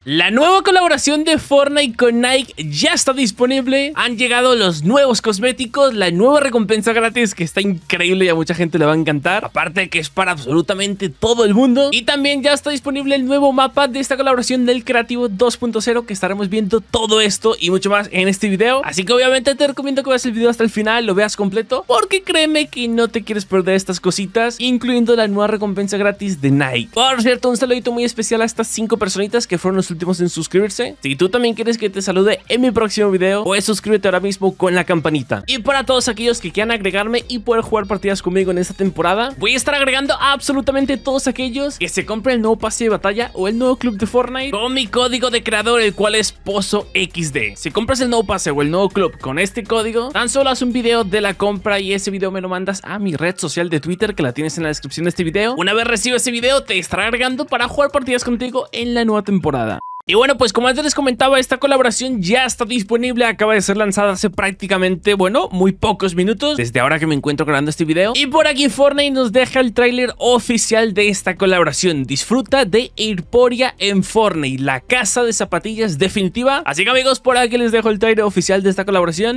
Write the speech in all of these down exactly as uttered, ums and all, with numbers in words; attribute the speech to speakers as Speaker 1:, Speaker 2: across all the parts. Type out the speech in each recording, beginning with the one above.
Speaker 1: La nueva colaboración de Fortnite con Nike ya está disponible. Han llegado los nuevos cosméticos, la nueva recompensa gratis que está increíble y a mucha gente le va a encantar. Aparte de que es para absolutamente todo el mundo. Y también ya está disponible el nuevo mapa de esta colaboración del Creativo dos punto cero, que estaremos viendo todo esto y mucho más en este video. Así que obviamente te recomiendo que veas el video hasta el final, lo veas completo, porque créeme que no te quieres perder estas cositas, incluyendo la nueva recompensa gratis de Nike. Por cierto, un saludito muy especial a estas cinco personitas que fueron los últimos en suscribirse. Si tú también quieres que te salude en mi próximo video, puedes suscríbete ahora mismo con la campanita. Y para todos aquellos que quieran agregarme y poder jugar partidas conmigo en esta temporada, voy a estar agregando a absolutamente todos aquellos que se compren el nuevo pase de batalla o el nuevo club de Fortnite con mi código de creador, el cual es PozoXD. Si compras el nuevo pase o el nuevo club con este código, tan solo haz un video de la compra y ese video me lo mandas a mi red social de Twitter, que la tienes en la descripción de este video. Una vez recibo ese video, te estaré agregando para jugar partidas contigo en la nueva temporada. Y bueno, pues como antes les comentaba, esta colaboración ya está disponible, acaba de ser lanzada hace prácticamente, bueno, muy pocos minutos, desde ahora que me encuentro grabando este video. Y por aquí Fortnite nos deja el tráiler oficial de esta colaboración. Disfruta de Airporia en Fortnite, la casa de zapatillas definitiva. Así que amigos, por aquí les dejo el tráiler oficial de esta colaboración.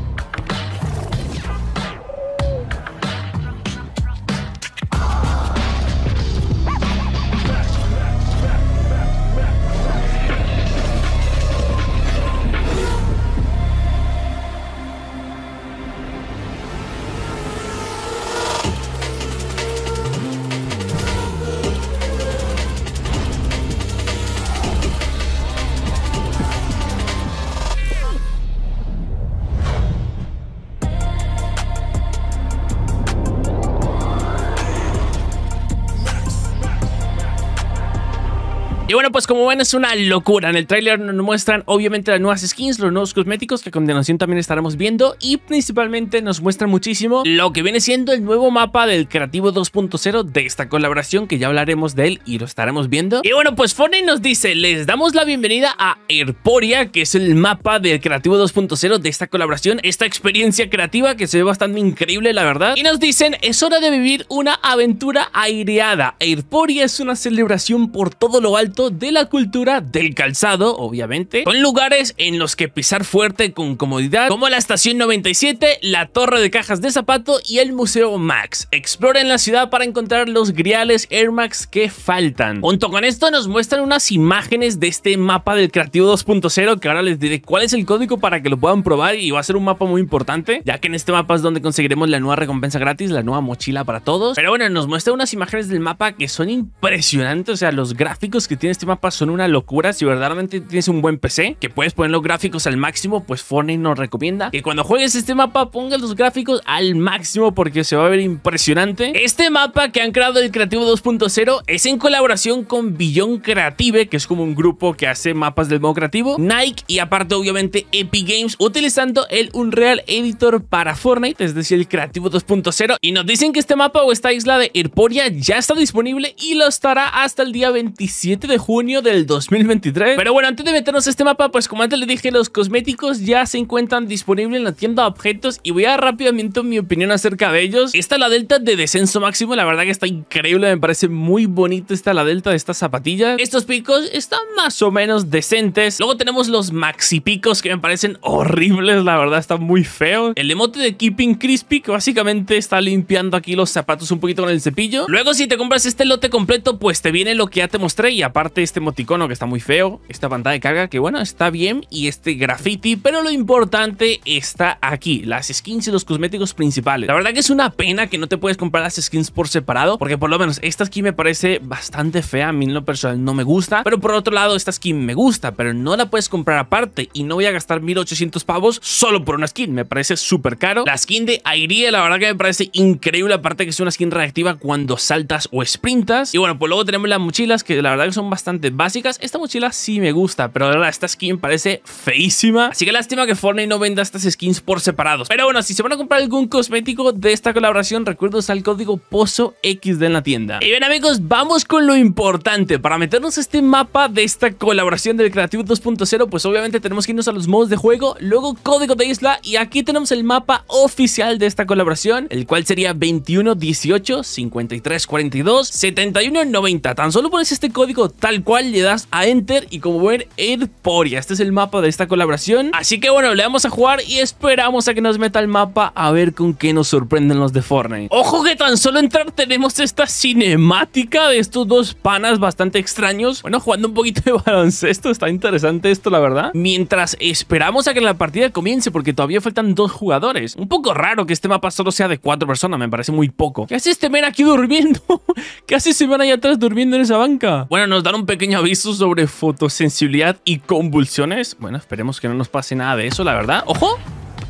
Speaker 1: Y bueno, pues como ven, es una locura. En el tráiler nos muestran obviamente las nuevas skins, los nuevos cosméticos que a continuación también estaremos viendo, y principalmente nos muestran muchísimo lo que viene siendo el nuevo mapa del Creativo dos punto cero de esta colaboración, que ya hablaremos de él y lo estaremos viendo. Y bueno, pues Fortnite nos dice: les damos la bienvenida a Airporia, que es el mapa del Creativo dos punto cero de esta colaboración, esta experiencia creativa que se ve bastante increíble, la verdad. Y nos dicen: es hora de vivir una aventura aireada. Airporia es una celebración por todo lo alto de la cultura del calzado, obviamente, con lugares en los que pisar fuerte con comodidad, como la estación noventa y siete, la torre de cajas de zapato y el Museo Max. Exploren la ciudad para encontrar los griales Air Max que faltan. Junto con esto nos muestran unas imágenes de este mapa del Creativo dos punto cero, que ahora les diré cuál es el código para que lo puedan probar, y va a ser un mapa muy importante, ya que en este mapa es donde conseguiremos la nueva recompensa gratis, la nueva mochila para todos. Pero bueno, nos muestra unas imágenes del mapa que son impresionantes. O sea, los gráficos que tiene este mapa son una locura. Si verdaderamente tienes un buen P C que puedes poner los gráficos al máximo, pues Fortnite nos recomienda que cuando juegues este mapa pongas los gráficos al máximo, porque se va a ver impresionante. Este mapa que han creado el Creativo dos punto cero es en colaboración con Beyond Creative, que es como un grupo que hace mapas del modo creativo, Nike y aparte obviamente Epic Games, utilizando el Unreal Editor para Fortnite, es decir, el Creativo dos punto cero. Y nos dicen que este mapa o esta isla de Airporia ya está disponible y lo estará hasta el día veintisiete de junio del dos mil veintitrés. Pero bueno, antes de meternos a este mapa, pues como antes les dije, los cosméticos ya se encuentran disponibles en la tienda de objetos y voy a dar rápidamente mi opinión acerca de ellos. Esta es la delta de descenso máximo, la verdad que está increíble, me parece muy bonita esta la delta de estas zapatillas. Estos picos están más o menos decentes. Luego tenemos los maxi picos, que me parecen horribles, la verdad están muy feos. El emote de Keeping Crispy, que básicamente está limpiando aquí los zapatos un poquito con el cepillo. Luego, si te compras este lote completo, pues te viene lo que ya te mostré, y aparte este emoticono que está muy feo, esta pantalla de carga que bueno, está bien, y este graffiti, pero lo importante está aquí, las skins y los cosméticos principales. La verdad que es una pena que no te puedes comprar las skins por separado, porque por lo menos esta skin me parece bastante fea, a mí en lo personal no me gusta, pero por otro lado esta skin me gusta, pero no la puedes comprar aparte, y no voy a gastar mil ochocientos pavos solo por una skin, me parece súper caro. La skin de Airie, la verdad que me parece increíble, aparte que es una skin reactiva cuando saltas o sprintas. Y bueno, pues luego tenemos las mochilas, que la verdad que son bastante básicas. Esta mochila sí me gusta, pero la verdad esta skin parece feísima, así que lástima que Fortnite no venda estas skins por separados. Pero bueno, si se van a comprar algún cosmético de esta colaboración, recuerden usar el código PozoXD en la tienda. Y bien amigos, vamos con lo importante. Para meternos a este mapa de esta colaboración del Creativo dos punto cero, pues obviamente tenemos que irnos a los modos de juego, luego código de isla, y aquí tenemos el mapa oficial de esta colaboración, el cual sería veintiuno dieciocho cincuenta y tres cuarenta y dos setenta y uno noventa. Tan solo pones este código tal cual le das a Enter y como ven, Erporia. Este es el mapa de esta colaboración. Así que bueno, le vamos a jugar y esperamos a que nos meta el mapa a ver con qué nos sorprenden los de Fortnite. Ojo que tan solo entrar tenemos esta cinemática de estos dos panas bastante extraños. Bueno, jugando un poquito de baloncesto. Está interesante esto, la verdad. Mientras esperamos a que la partida comience, porque todavía faltan dos jugadores. Un poco raro que este mapa solo sea de cuatro personas, me parece muy poco. ¿Qué hace este men aquí durmiendo? ¿Qué hace ese men allá atrás durmiendo en esa banca? Bueno, nos dan un pequeño aviso sobre fotosensibilidad y convulsiones. Bueno, esperemos que no nos pase nada de eso, la verdad. ¡Ojo!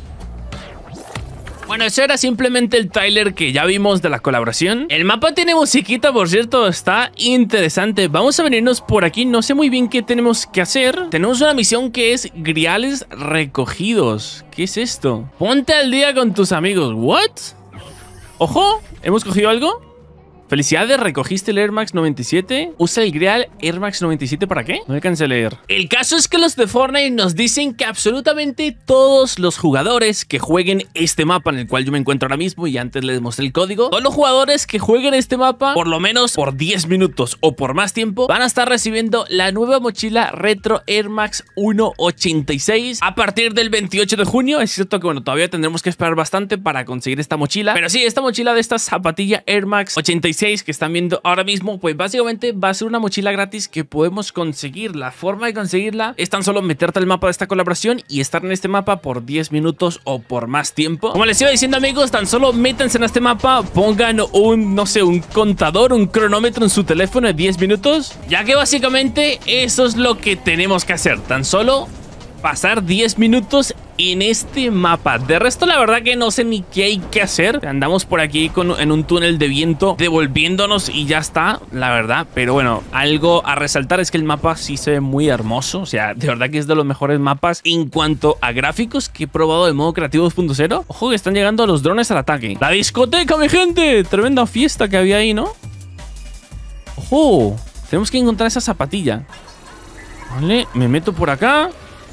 Speaker 1: Bueno, eso era simplemente el tráiler que ya vimos de la colaboración. El mapa tiene musiquita, por cierto, está interesante. Vamos a venirnos por aquí, no sé muy bien qué tenemos que hacer. Tenemos una misión que es griales recogidos. ¿Qué es esto? Ponte al día con tus amigos. ¿What? Ojo, ¿hemos cogido algo? Felicidades, recogiste el Air Max noventa y siete. Usa el Grial Air Max noventa y siete ¿para qué? No alcancé a leer. El caso es que los de Fortnite nos dicen que absolutamente todos los jugadores que jueguen este mapa en el cual yo me encuentro ahora mismo, y antes les mostré el código, todos los jugadores que jueguen este mapa por lo menos por diez minutos o por más tiempo van a estar recibiendo la nueva mochila Retro Air Max ciento ochenta y seis a partir del veintiocho de junio. Es cierto que bueno, todavía tendremos que esperar bastante para conseguir esta mochila, pero sí, esta mochila de esta zapatilla Air Max ochenta y seis que están viendo ahora mismo, pues básicamente va a ser una mochila gratis que podemos conseguir. La forma de conseguirla es tan solo meterte al mapa de esta colaboración y estar en este mapa por diez minutos o por más tiempo. Como les iba diciendo, amigos, tan solo métanse en este mapa, pongan un, no sé, un contador, un cronómetro en su teléfono de diez minutos, ya que básicamente eso es lo que tenemos que hacer, tan solo pasar diez minutos en este mapa. De resto, la verdad que no sé ni qué hay que hacer. Andamos por aquí con, en un túnel de viento devolviéndonos y ya está, la verdad. Pero bueno, algo a resaltar es que el mapa sí se ve muy hermoso. O sea, de verdad que es de los mejores mapas en cuanto a gráficos que he probado de modo creativo dos punto cero. Ojo que están llegando los drones al ataque. La discoteca, mi gente. Tremenda fiesta que había ahí, ¿no? Ojo, tenemos que encontrar esa zapatilla. Vale, me meto por acá.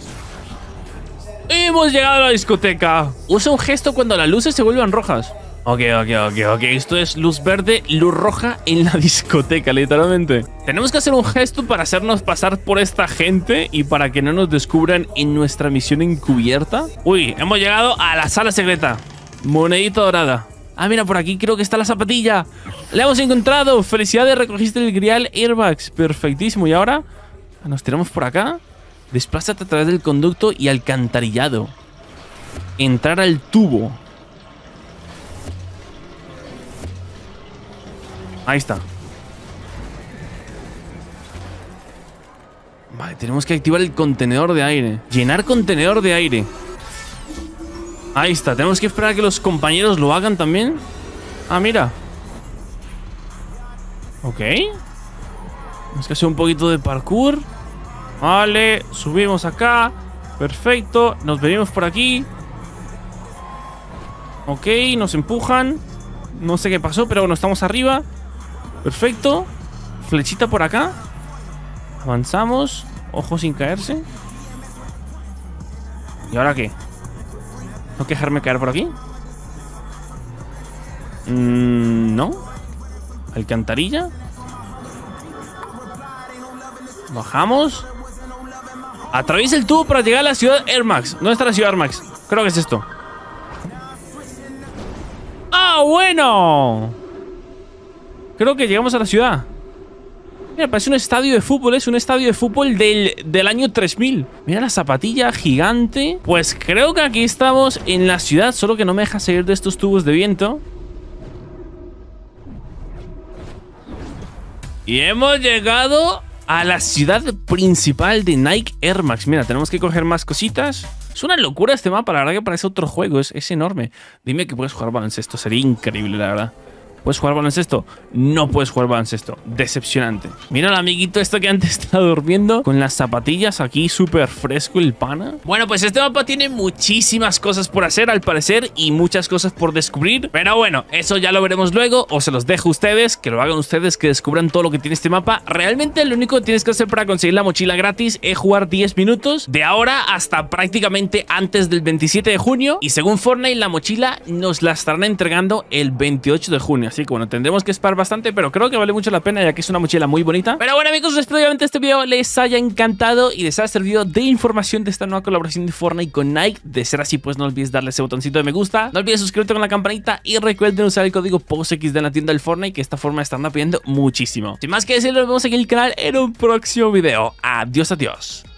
Speaker 1: Hemos llegado a la discoteca. Usa un gesto cuando las luces se vuelvan rojas. Ok, ok, ok, ok. Esto es luz verde, luz roja en la discoteca, literalmente. Tenemos que hacer un gesto para hacernos pasar por esta gente y para que no nos descubran en nuestra misión encubierta. Uy, hemos llegado a la sala secreta. Monedita dorada. Ah, mira, por aquí creo que está la zapatilla. La hemos encontrado. Felicidades, recogiste el Grial Air Max. Perfectísimo. Y ahora nos tiramos por acá. Desplázate a través del conducto y alcantarillado. Entrar al tubo. Ahí está. Vale, tenemos que activar el contenedor de aire. Llenar contenedor de aire. Ahí está, tenemos que esperar a que los compañeros lo hagan también. Ah, mira. Ok. Tenemos que hacer un poquito de parkour. Vale, subimos acá. Perfecto, nos venimos por aquí. Ok, nos empujan. No sé qué pasó, pero bueno, estamos arriba. Perfecto. Flechita por acá. Avanzamos. Ojo sin caerse. ¿Y ahora qué? ¿No dejarme caer por aquí? Mm, no. Alcantarilla. Bajamos. Atraviesa el tubo para llegar a la ciudad Air Max. ¿Dónde está la ciudad Air Max? Creo que es esto. ¡Ah, bueno! Creo que llegamos a la ciudad. Mira, parece un estadio de fútbol. Es un estadio de fútbol del, del año tres mil. Mira la zapatilla gigante. Pues creo que aquí estamos en la ciudad. Solo que no me deja salir de estos tubos de viento. Y hemos llegado a la ciudad principal de Nike Air Max. Mira, tenemos que coger más cositas. Es una locura este mapa, la verdad que parece otro juego. Es, es enorme. Dime que puedes jugar baloncesto. Sería increíble, la verdad. ¿Puedes jugar baloncesto? No puedes jugar baloncesto. Decepcionante. Mira al amiguito esto que antes estaba durmiendo con las zapatillas aquí, súper fresco el pana. Bueno, pues este mapa tiene muchísimas cosas por hacer al parecer y muchas cosas por descubrir. Pero bueno, eso ya lo veremos luego. O se los dejo a ustedes, que lo hagan ustedes, que descubran todo lo que tiene este mapa. Realmente lo único que tienes que hacer para conseguir la mochila gratis es jugar diez minutos de ahora hasta prácticamente antes del veintisiete de junio. Y según Fortnite, la mochila nos la estarán entregando el veintiocho de junio. Así que bueno, tendremos que esperar bastante, pero creo que vale mucho la pena ya que es una mochila muy bonita. Pero bueno, amigos, espero obviamente este video les haya encantado y les haya servido de información de esta nueva colaboración de Fortnite con Nike. De ser así, pues no olvides darle ese botoncito de me gusta, no olvides suscribirte con la campanita y recuerden usar el código P O S X D en la tienda del Fortnite, que esta forma están apoyando muchísimo. Sin más que decir, nos vemos aquí en el canal en un próximo video. Adiós, adiós.